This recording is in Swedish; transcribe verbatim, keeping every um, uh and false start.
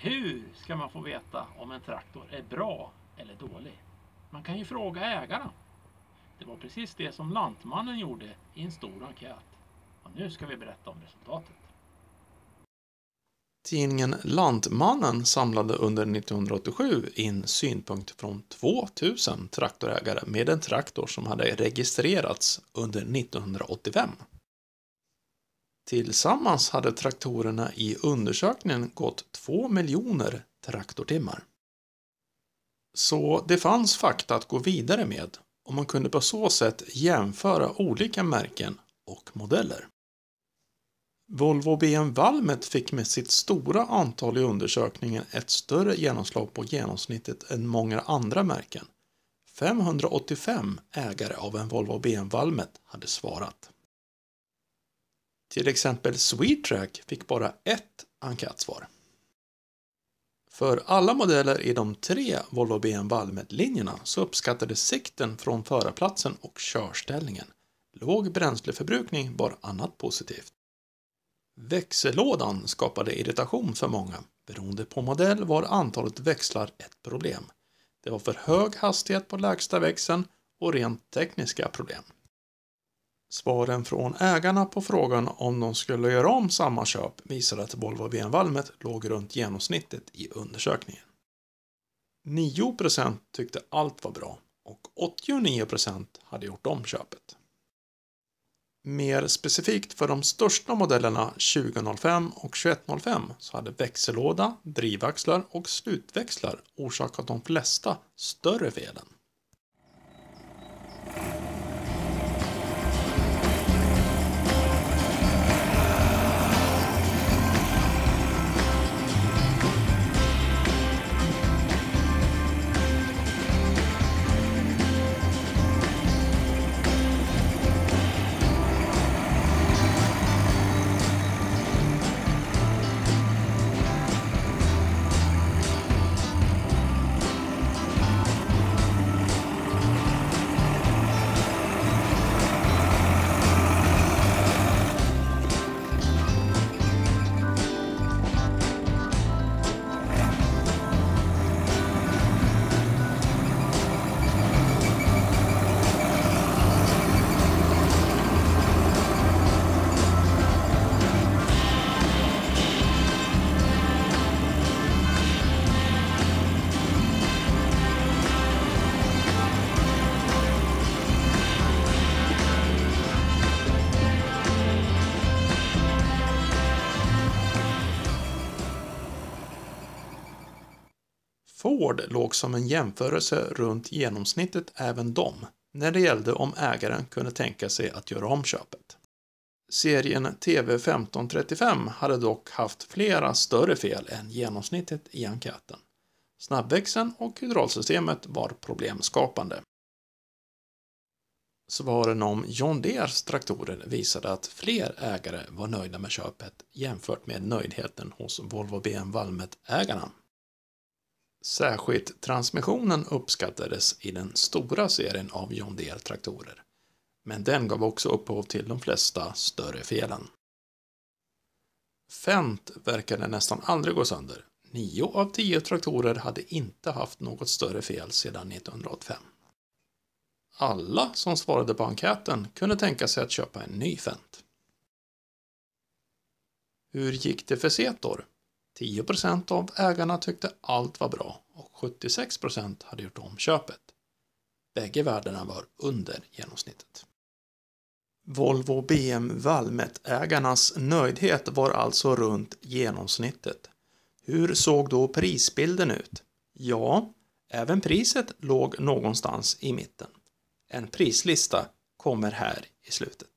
hur ska man få veta om en traktor är bra eller dålig? Man kan ju fråga ägarna. Det var precis det som Lantmannen gjorde i en stor enkät. Och nu ska vi berätta om resultatet. Tidningen Lantmannen samlade under nittonhundraåttiosju in synpunkter från tvåtusen traktorägare med en traktor som hade registrerats under nittonhundraåttiofem. Tillsammans hade traktorerna i undersökningen gått två miljoner traktortimmar. Så det fanns fakta att gå vidare med och man kunde på så sätt jämföra olika märken och modeller. Volvo B M Valmet fick med sitt stora antal i undersökningen ett större genomslag på genomsnittet än många andra märken. femhundraåttiofem ägare av en Volvo B M Valmet hade svarat. Till exempel Swetrack fick bara ett enkätsvar. För alla modeller i de tre Volvo B M Valmet-linjerna så uppskattades sikten från förarplatsen och körställningen. Låg bränsleförbrukning var annat positivt. Växellådan skapade irritation för många. Beroende på modell var antalet växlar ett problem. Det var för hög hastighet på lägsta växeln och rent tekniska problem. Svaren från ägarna på frågan om de skulle göra om samma köp visade att Volvo B M Valmet låg runt genomsnittet i undersökningen. nio procent tyckte allt var bra och åttionio procent hade gjort om köpet. Mer specifikt för de största modellerna tjugo noll fem och tjugoett noll fem så hade växellåda, drivaxlar och slutväxlar orsakat de flesta större felen. Ford låg som en jämförelse runt genomsnittet även de, när det gällde om ägaren kunde tänka sig att göra om köpet. Serien T V femton trettiofem hade dock haft flera större fel än genomsnittet i enkäten. Snabbväxeln och hydraulsystemet var problemskapande. Svaren om John Deeres traktorer visade att fler ägare var nöjda med köpet jämfört med nöjdheten hos Volvo B M Valmet-ägarna. Särskilt transmissionen uppskattades i den stora serien av John Deere-traktorer, men den gav också upphov till de flesta större felen. Fendt verkade nästan aldrig gå sönder. Nio av tio traktorer hade inte haft något större fel sedan nittonhundraåttiofem. Alla som svarade på enkäten kunde tänka sig att köpa en ny Fendt. Hur gick det för Zetor? tio procent av ägarna tyckte allt var bra och sjuttiosex procent hade gjort om köpet. Bägge värdena var under genomsnittet. Volvo B M Valmet-ägarnas nöjdhet var alltså runt genomsnittet. Hur såg då prisbilden ut? Ja, även priset låg någonstans i mitten. En prislista kommer här i slutet.